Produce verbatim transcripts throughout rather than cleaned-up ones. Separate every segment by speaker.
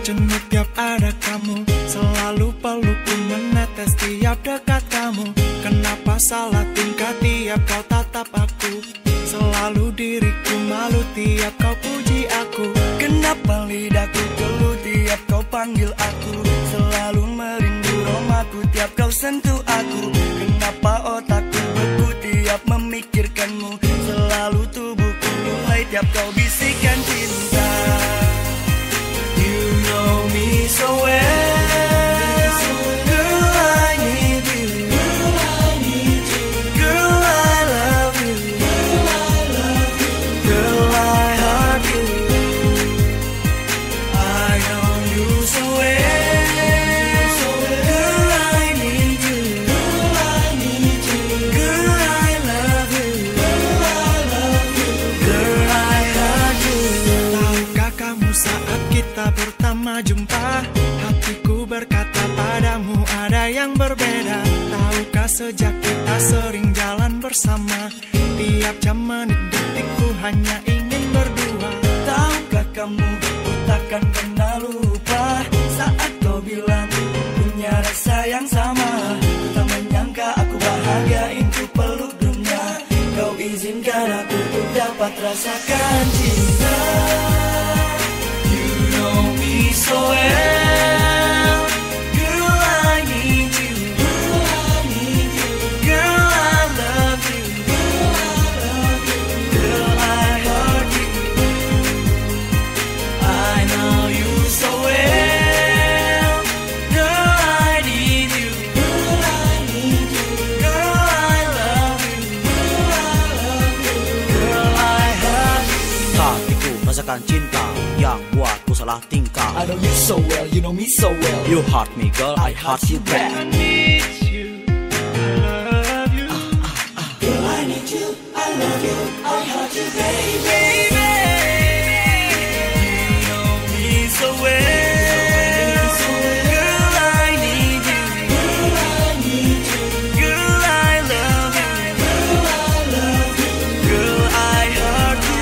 Speaker 1: jenuh tiap ada kamu, selalu pelukku menetes tiap dekat kamu. Kenapa salah tingkah tiap kau tatap aku, selalu diriku malu tiap kau puji aku. Kenapa lidahku keluh tiap kau panggil aku, selalu merindu romaku tiap kau sentuh aku. Kenapa otakku beku tiap memikirkanmu, selalu tubuhku mulai tiap kau bisikan cinta. You know me so well, girl I need you, girl I love you, girl I heart you. I know you so well, girl I need you, girl I love you, girl I heart you. Tahukah kamu saat kita pertama jumpa, hatiku berkata padamu ada yang berbeda. Tahukah sejak kita sering jalan bersama, tiap jam menit detikku hanya ingin berdua. Tahukah kamu, ku takkan pernah lupa saat kau bilang punya rasa yang sama. Ku tak menyangka aku bahagia untuk peluk dunia, kau izinkan aku untuk dapat rasakan cinta. You know me so well, girl I need you, girl I love you, girl I heart you. I know you so well, girl I need you, girl I love you, girl I heart you.
Speaker 2: Hatiku rasakan cinta yang buatku salah tingkah.
Speaker 1: I know you so well, you know me so well.
Speaker 2: You hurt me girl, I hurt you back.
Speaker 1: I need you, I love you.
Speaker 3: Girl, I need you, I love you, I heart you, baby.
Speaker 1: You know me so well, girl I need you, girl I love you, girl I heart you.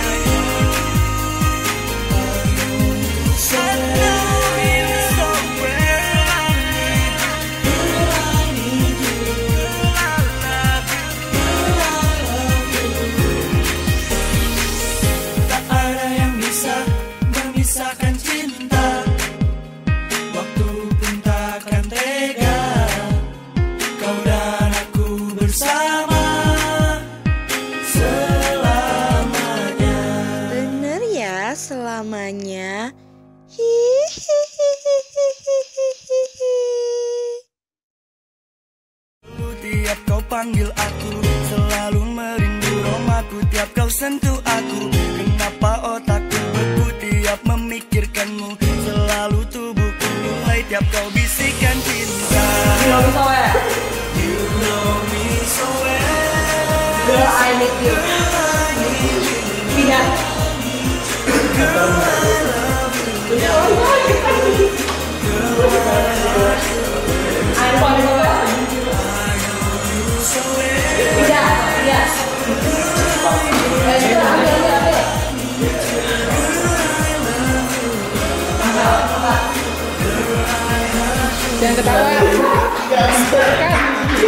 Speaker 1: I know you so well, girl I need you, girl I love you. Tak ada yang bisa memisahkan cinta, waktu pun takkan tega, kau dan aku bersama selamanya.
Speaker 4: Bener ya selamanya. Hihihihihihihi.
Speaker 1: Tiap kau panggil aku, selalu merindu romaku tiap kau sentuh aku. Kenapa otakku beku tiap memikirkanmu, selalu tubuhku mulai tiap kau bisikan cinta. You know me so well,
Speaker 5: Girl, I need you. Tidak.
Speaker 1: girl I love you,
Speaker 5: I'm calling over.
Speaker 1: so well.
Speaker 5: Tidak, tidak. Eh, itu ambil, ambil, ambil. Jangan ketawa. Kan.